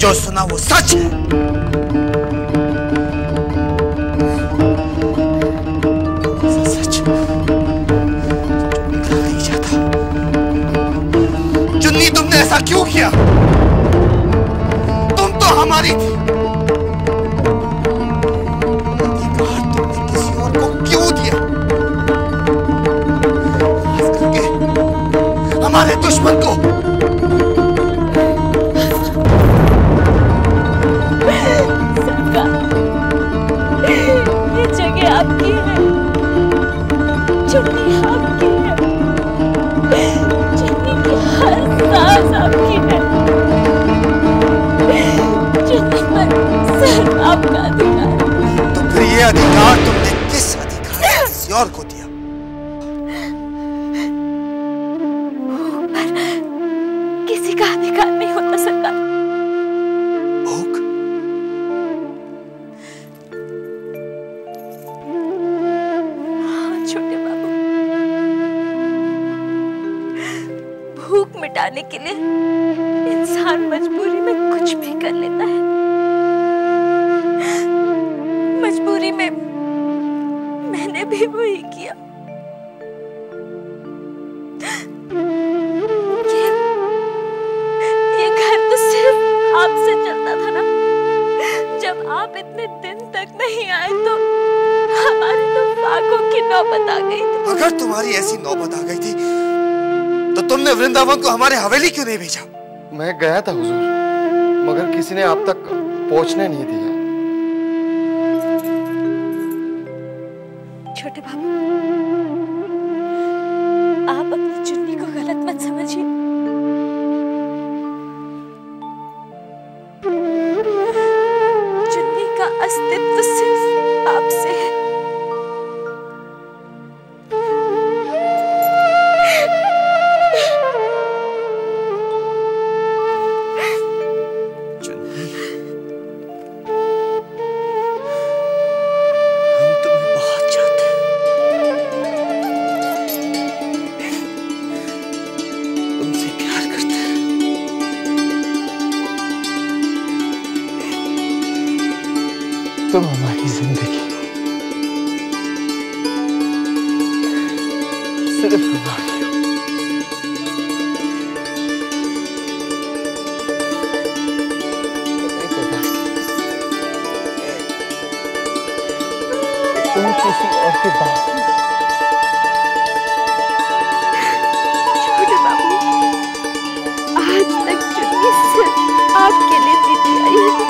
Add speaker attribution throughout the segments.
Speaker 1: जो सुना वो सच है। सच निकलना नहीं चाहता। चुन्नी, तुमने ऐसा क्यों किया? तुम तो हमारी थी। अधिकार तुमने किसी और को क्यों दिया? खास करके हमारे दुश्मन को।
Speaker 2: ये जगह आपकी है, चुन्नी आपकी है, चुन्नी की हर सांस आपकी है, चुन्नी पर सिर्फ आपका अधिकार।
Speaker 1: तो फिर ये अधिकार तुमने किस अधिकार से किसी और को दिया?
Speaker 2: पर किसी का अधिकार नहीं होता सरकार।
Speaker 1: भूख?
Speaker 2: हाँ छोटे बाबू, भूख मिटाने के लिए इंसान मजबूरी में कुछ भी कर लेता है। मजबूरी में मैंने भी वही किया। ये घर तो सिर्फ आपसे चलता था ना। जब आप इतने दिन तक नहीं आए तो हमारी तो फाकों की नौबत आ गई थी।
Speaker 1: अगर तुम्हारी ऐसी नौबत आ गई थी तो तुमने वृंदावन को हमारे हवेली क्यों नहीं भेजा?
Speaker 3: मैं गया था हुजूर, मगर किसी ने आप तक पहुंचने नहीं दिया।
Speaker 2: छोटे बाबू, आप अपनी चुन्नी को गलत मत समझिए। चुन्नी का अस्तित्व सिर्फ आपसे है।
Speaker 3: तुम हमारी जिंदगी हो, सिर्फ हमारी हो। तुम किसी और के बाप।
Speaker 2: छोटे बाबू, आज तक चुन्नी सिर्फ आपके लिए जीती आई है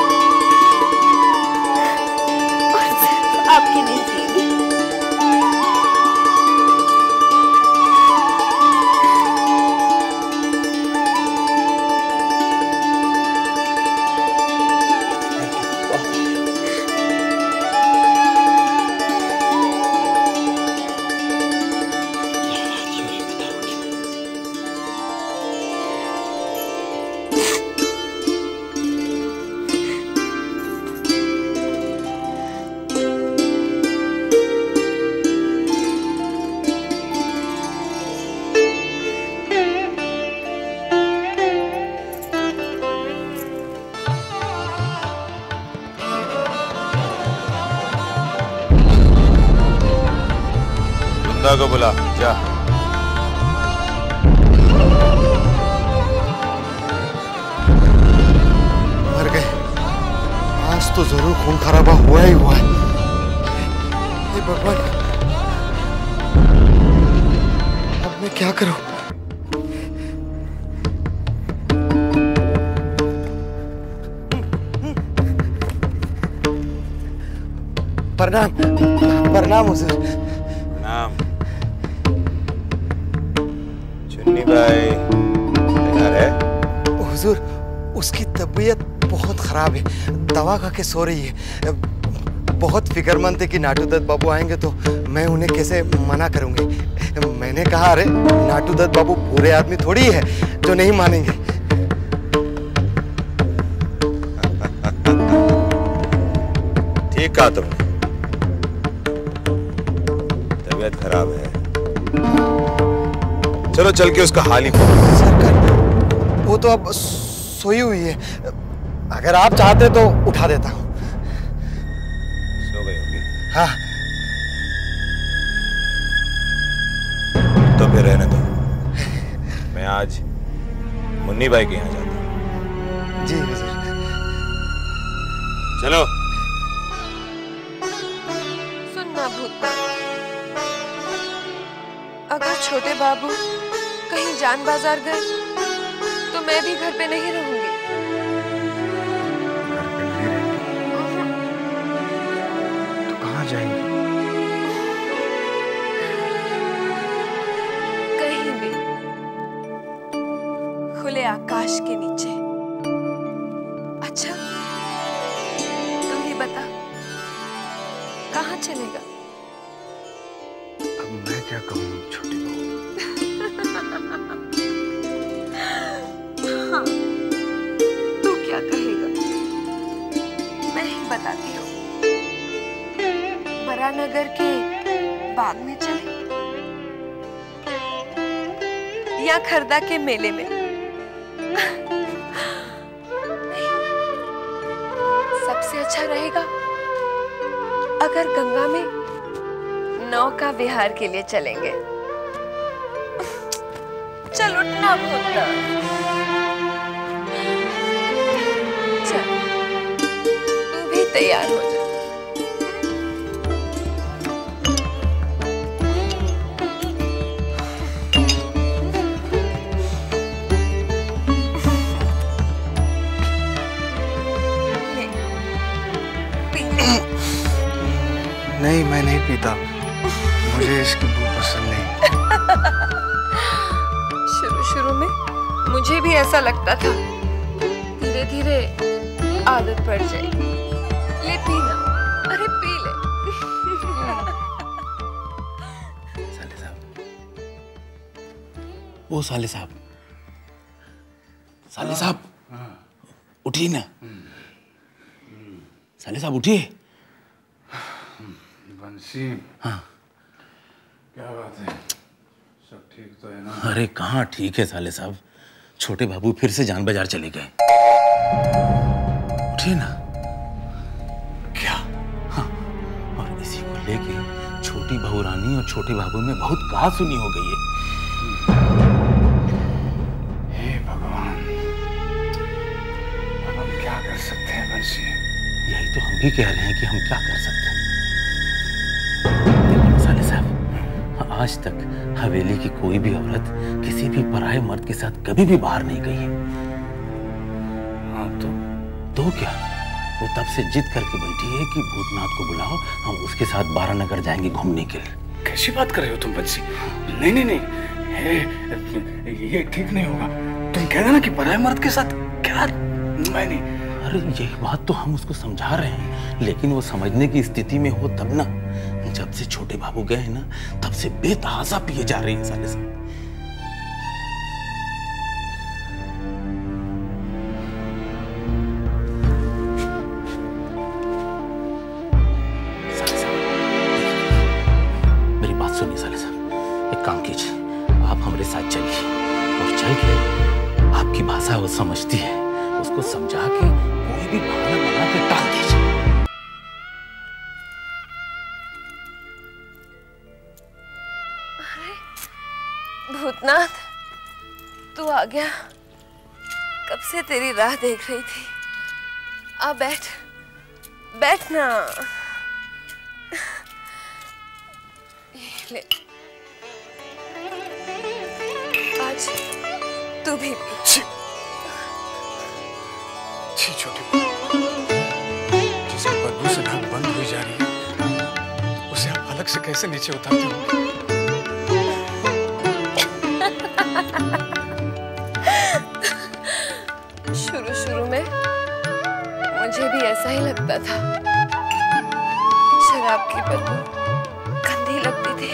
Speaker 2: और सिर्फ आपके लिए जीएगी।
Speaker 4: को बुला जा।
Speaker 3: मर गए। आज तो जरूर खून खराबा हुआ ही हुआ है। हे भगवान, अब मैं क्या करूं? प्रणाम प्रणाम हुजूर।
Speaker 4: प्रणाम। चुन्नी भाई तैयार है?
Speaker 3: हुजूर, उसकी तबीयत बहुत खराब है, दवा खा के सो रही है। बहुत फिक्रमंद है कि नाटू दत्त बाबू आएंगे तो मैं उन्हें कैसे मना करूंगी। मैंने कहा, अरे नाटू दत्त बाबू बुरे आदमी थोड़ी है जो नहीं मानेंगे।
Speaker 4: ठीक कहा तुमने, तबीयत खराब है। चलो चल के उसका हाल ही।
Speaker 3: सरकार, वो तो अब सोई हुई है, अगर आप चाहते तो उठा देता हूँ।
Speaker 4: सो गई होगी।
Speaker 3: हाँ।
Speaker 4: तो फिर रहने दो, मैं आज मुन्नी भाई के यहाँ जाता हूँ।
Speaker 3: जी हुजूर।
Speaker 4: चलो।
Speaker 2: सुनना भूतनाथ, अगर छोटे बाबू कहीं जान बाजार गए तो मैं भी घर पे नहीं रहूंगी।
Speaker 3: तो कहाँ जाएंगे?
Speaker 2: कहीं भी, खुले आकाश के नीचे। अच्छा, तू ही बता, कहाँ चलेगा?
Speaker 3: अब मैं क्या कहूँ छोटी बहू?
Speaker 2: हाँ, तू क्या कहेगा? मैं ही बताती हूँ। बरानगर के बाग में चले या खरदा के मेले में? सबसे अच्छा रहेगा अगर गंगा में नौका विहार के लिए चलेंगे। चल उठना भूतनाथ। चल, तू भी तैयार हो जा।
Speaker 3: नहीं, मैं नहीं पीता। मुझे इसकी बू पसंद नहीं।
Speaker 2: शुरू में मुझे भी ऐसा लगता था, धीरे धीरे आदत पड़ जाएगी। ले पीना, अरे पी ले।
Speaker 5: साले साहब, ओ साले साहब, साले साहब, उठिए ना। साले साहब उठिए।
Speaker 6: बंसी,
Speaker 5: हाँ,
Speaker 6: क्या बात है? सब ठीक तो है ना?
Speaker 5: अरे कहाँ ठीक है साले साहब, छोटे बाबू फिर से जान बाजार चले गए। उठिए ना।
Speaker 6: क्या?
Speaker 5: हाँ, और इसी को लेके छोटी बहू रानी और छोटे बाबू में बहुत कहा सुनी हो गई है।
Speaker 6: हे भगवान, अब हम क्या कर सकते हैं बंसी?
Speaker 5: यही तो हम भी कह रहे हैं कि हम क्या कर सकते हैं। देखो साले साहब, आज तक हवेली की कोई भी औरत किसी भी पराये मर्द के साथ कभी भी बाहर नहीं गई है।
Speaker 6: हाँ
Speaker 5: तो क्या, वो तब से जिद करके बैठी है कि भूतनाथ को बुलाओ, हम उसके साथ बारानगर जाएंगे घूमने के लिए।
Speaker 6: कैसी बात कर रहे हो तुम बंसी? नहीं नहीं नहीं, ये ठीक नहीं होगा। तुम कह देना कि पराये मर्द के साथ। क्या? मैं नहीं।
Speaker 5: अरे यही बात तो हम उसको समझा रहे हैं, लेकिन वो समझने की स्थिति में हो तब ना। जब से छोटे बाबू गए हैं ना, तब से बेतहाशा पिए जा रही है साले साहब। मेरी बात सुनिए साले साहब, एक काम कीजिए, आप हमारे साथ चलिए और चल के आपकी भाषा वो समझती है, उसको समझा के कोई भी बहाना बना के टाल दीजिए।
Speaker 2: भूतनाथ, तू आ गया। कब से तेरी राह देख रही थी। आ बैठ, बैठ ना। ले, आज तू भी पी।
Speaker 6: छी छोटी बहू, जिसे बदबू से नाक बंद हुई जा रही है, उसे आप अलग से कैसे नीचे उतारते हो?
Speaker 2: शुरू में मुझे भी ऐसा ही लगता था। शराब की बदबू गंदी लगती थी।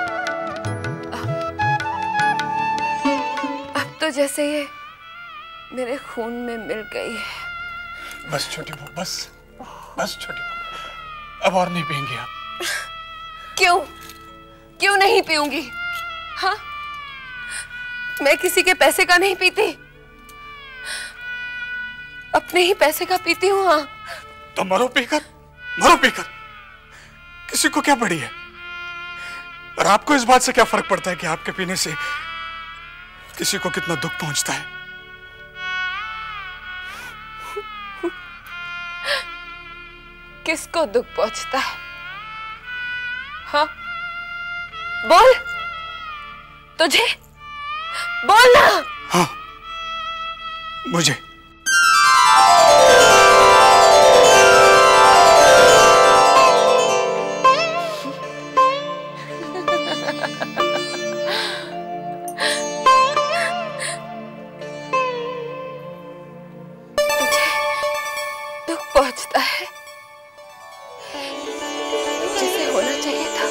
Speaker 2: अब तो जैसे ये मेरे खून में मिल गई है।
Speaker 6: बस छोटी बहू, बस बस छोटी बहू, अब और नहीं पिएंगे आप।
Speaker 2: क्यों? क्यों नहीं पीऊंगी? हाँ, मैं किसी के पैसे का नहीं पीती।
Speaker 7: अपने ही पैसे का पीती हूँ। हाँ
Speaker 6: तो मरो पीकर, मरो पीकर, किसी को क्या पड़ी है? और आपको इस बात से क्या फर्क पड़ता है कि आपके पीने से किसी को कितना दुख पहुंचता है?
Speaker 7: किसको दुख पहुंचता है? हाँ बोल, तुझे बोलना।
Speaker 6: हाँ मुझे।
Speaker 7: पहुंचता है जिसे होना चाहिए था,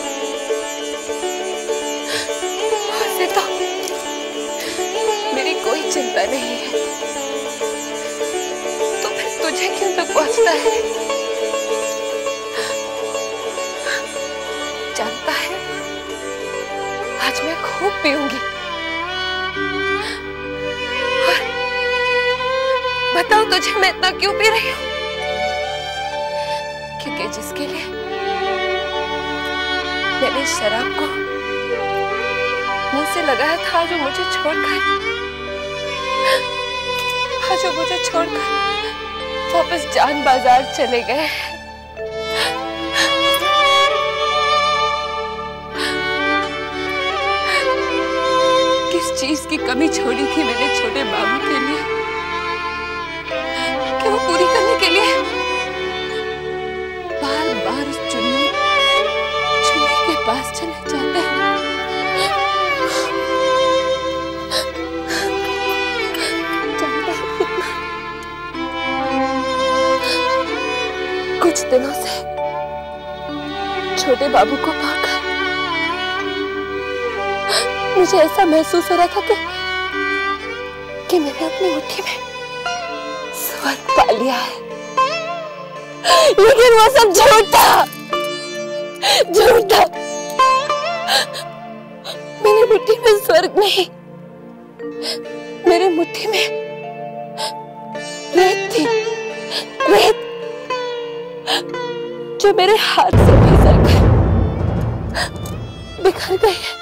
Speaker 7: वैसे तो मेरी कोई चिंता नहीं है, तो फिर तुझे क्यों तक पहुंचता है? जानता है आज मैं खूब पीऊंगी। और बताओ तुझे मैं इतना क्यों पी रही हूँ? क्योंकि जिसके लिए मैंने शराब को मुंह से लगाया था, आज वो मुझे छोड़कर वापस जान बाजार चले गए। किस चीज की कमी छोड़ी थी मैंने छोटे बाबू के लिए कि वो पूरी करने के लिए बार उस चुन्नी के पास चले जाते हैं। जानते हैं कितना कुछ दिनों से छोटे बाबू को पाकर मुझे ऐसा महसूस हो रहा था कि मैंने अपनी मुट्ठी में स्वर्ग पा लिया है, लेकिन वो सब झूठ था। मेरी मुट्ठी में स्वर्ग नहीं, मेरी मुट्ठी में रेत थी, रेत जो मेरे हाथ से फिसल कर बिखर गई है,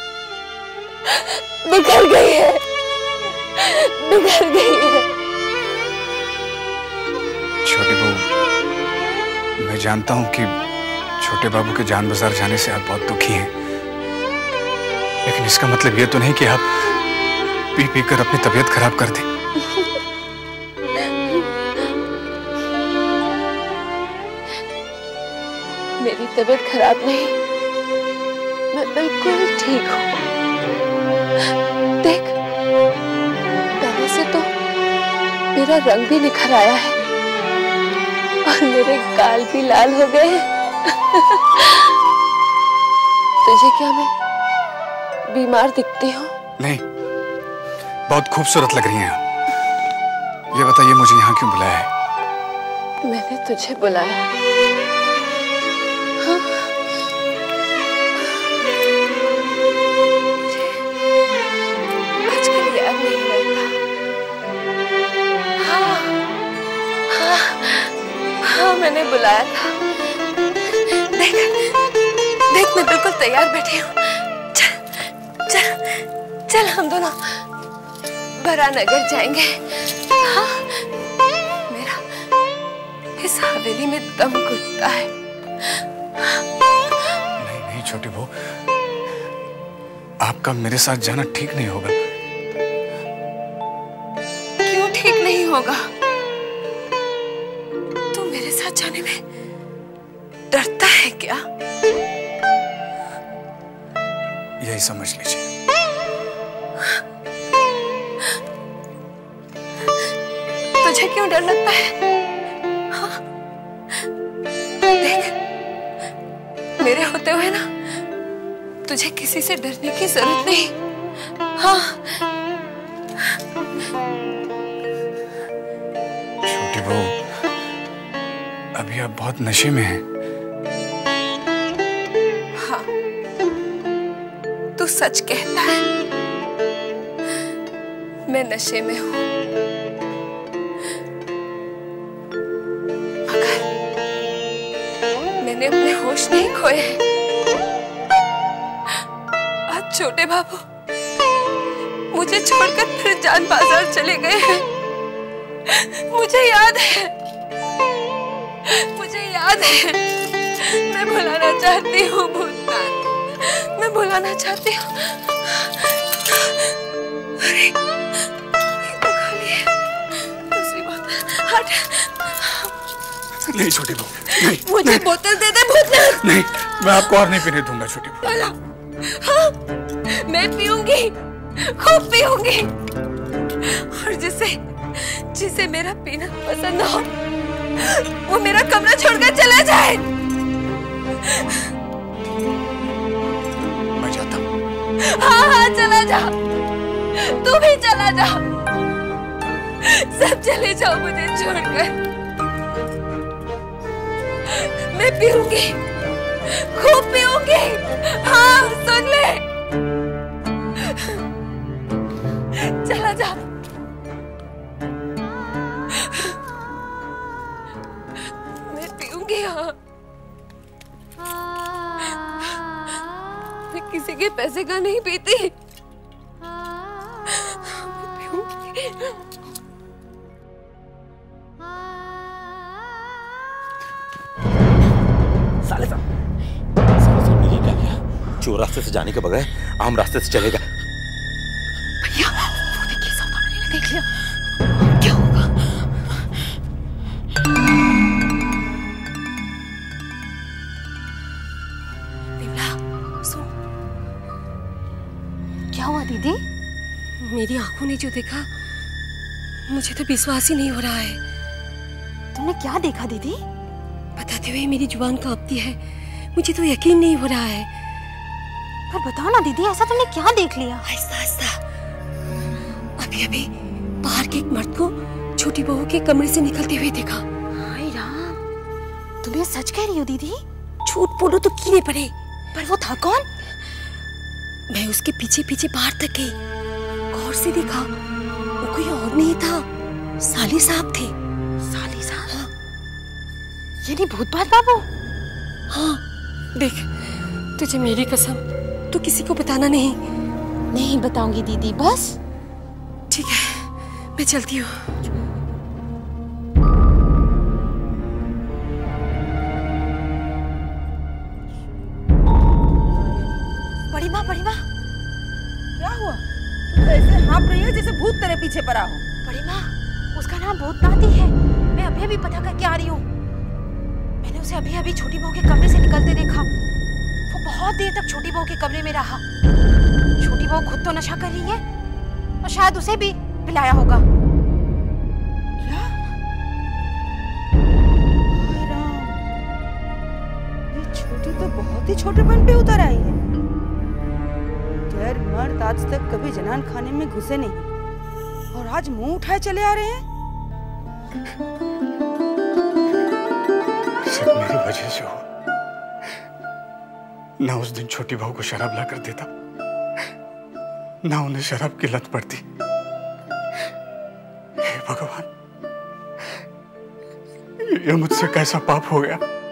Speaker 7: बिखर गई है, बिखर गई है।
Speaker 6: छोटी बहू, मैं जानता हूं कि छोटे बाबू के जान बाजार जाने से आप बहुत दुखी हैं, लेकिन इसका मतलब ये तो नहीं कि आप पी पी कर अपनी तबीयत खराब कर दें।
Speaker 7: मेरी तबीयत खराब नहीं, मैं बिल्कुल ठीक हूँ। देख, पहले से तो मेरा रंग भी निखर आया है और मेरे गाल भी लाल हो गए हैं। तुझे क्या मैं बीमार दिखती हूँ?
Speaker 6: नहीं, बहुत खूबसूरत लग रही हैं आप। ये बताइए मुझे यहाँ क्यों बुलाया है?
Speaker 7: मैंने तुझे बुलाया। हाँ? मुझे आजकल याद नहीं रहता। हाँ, हाँ, हाँ, मैंने बुलाया था। देख, देख, मैं बिल्कुल तैयार बैठी हूँ। चल, चल, चल, हम दोनों बरानगर जाएंगे। हाँ, मेरा इस हवेली में दम घुटता है।
Speaker 6: नहीं नहीं छोटी बहू, आपका मेरे साथ जाना ठीक नहीं होगा।
Speaker 7: क्यों ठीक नहीं होगा? तू मेरे साथ जाने में डरता है क्या?
Speaker 6: यही समझ लीजिए।
Speaker 7: तुझे क्यों डर लगता है? हाँ? देख, मेरे होते हुए ना तुझे किसी से डरने की जरूरत नहीं। हाँ,
Speaker 6: छोटी बहू, अभी आप बहुत नशे में हैं।
Speaker 7: हाँ, तू सच कहता है, मैं नशे में हूँ। मैंने अपने होश नहीं खोए। आज छोटे बाबू मुझे छोड़कर फिर जान बाजार चले गए हैं। मुझे याद है, मैं भुलाना चाहती हूँ भूतनाथ, मैं भुलाना चाहती हूँ। अरे ये तो खाली है, दूसरी बोतल हट।
Speaker 6: नहीं छोटी बहू, नहीं।
Speaker 7: मुझे
Speaker 6: नहीं,
Speaker 7: बोतल दे दे भूतनाथ।
Speaker 6: नहीं, मैं आपको और नहीं पीने दूंगा छोटी बहू।
Speaker 7: हाँ, मैं पीऊंगी, खूब पीऊंगी। और जिसे मेरा पीना पसंद हो वो मेरा कमरा छोड़कर चला जाए।
Speaker 6: मैं जाता हूँ।
Speaker 7: हाँ, चला जा, तू भी चला जा, सब चले जाओ मुझे छोड़कर। मैं पीऊंगी, खूब पीऊंगी। हाँ, सुन ले, चला जा। मैं पीऊंगी। हाँ, मैं किसी के पैसे का नहीं पीती। मैं पीऊंगी।
Speaker 5: साले साहब ने क्या किया? चोर रास्ते से जाने के बगैर आम रास्ते से चलेगा।
Speaker 7: भैया, वो देखिए, सौदामिनी ने देख लिया। क्या होगा? विमला, सुन।
Speaker 2: क्या हुआ दीदी?
Speaker 7: मेरी आंखों ने जो देखा, मुझे तो विश्वास ही नहीं हो रहा है।
Speaker 2: तुमने क्या देखा दीदी?
Speaker 7: बताते हुए मेरी जुबान कांपती है, मुझे तो यकीन नहीं हो रहा है।
Speaker 2: पर बताओ ना दीदी, ऐसा तुमने क्या देख लिया?
Speaker 7: आहिस्ता आहिस्ता। अभी बाहर के एक मर्द को छोटी बहू के कमरे से निकलते हुए देखा।
Speaker 2: हाय राम, तुम ये सच कह रही हो दीदी?
Speaker 7: झूठ बोलो तो कीने पड़े।
Speaker 2: पर वो था कौन?
Speaker 7: मैं उसके पीछे पीछे बाहर तक गई, गौर से देखा, वो कोई और नहीं था, साली साहब थे।
Speaker 2: साली साहब? हाँ। ये नहीं भूतबाज बाबू?
Speaker 7: हाँ, देख, तुझे मेरी कसम, तू किसी को बताना नहीं।
Speaker 2: नहीं बताऊंगी दीदी, बस।
Speaker 7: ठीक है, मैं चलती हूँ।
Speaker 2: बड़ी माँ, बड़ी माँ,
Speaker 8: क्या हुआ? तुम ऐसे हाँप रही है जैसे भूत तेरे पीछे पड़ा हो।
Speaker 2: बड़ी माँ, उसका नाम भूतनाथ ही है। मैं अभी अभी पता करके आ रही हूँ। मैंने उसे अभी अभी छोटी बहू के कमरे से निकलते देखा। वो बहुत देर तक छोटी बहू के कमरे में रहा। छोटी बहू खुद तो नशा कर रही है और शायद उसे भी पिलाया होगा।
Speaker 8: क्या? हाय राम, ये छोटी तो बहुत ही छोटेपन पे उतर आई है। गैर मर्द आज तक कभी जनान खाने में घुसे नहीं और आज मुंह उठाए चले आ रहे हैं।
Speaker 6: सब मेरी वजह से हुआ। ना उस दिन छोटी बहू को शराब ला कर देता, ना उन्हें शराब की लत पड़ती। हे भगवान, ये मुझसे कैसा पाप हो गया।